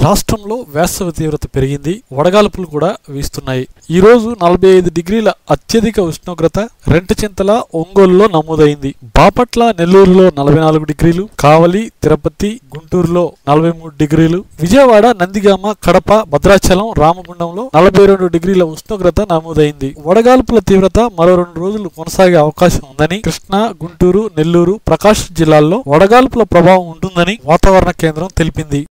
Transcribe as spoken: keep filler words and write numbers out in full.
రాష్ట్రంలో వేసవి తీవ్రత పెరిగింది. వడగాల్పులు కూడా వీస్తున్నాయి. ఈ రోజు నలభై ఐదు డిగ్రీల అత్యధిక ఉష్ణోగ్రత రెంటచింతల, ఒంగోలులో నమోదైంది. బాపట్ల, నెల్లూరులో నలభై నాలుగు డిగ్రీలు, కావలి, తిరుపతి, గుంటూరులో నలభై మూడు డిగ్రీలు, విజయవాడ, నందిగామ, కడప, భద్రాచలం, రామగుండంలో నలభై రెండు డిగ్రీల ఉష్ణోగ్రత నమోదైంది. వడగాల్పుల తీవ్రత మరో రెండు రోజులు కొనసాగే అవకాశం ఉందని కృష్ణా, గుంటూరు, నెల్లూరు, ప్రకాశం జిల్లాల్లో వడగాల్పుల ప్రభావం ఉంటుందని వాతావరణ కేంద్రం తెలిపింది.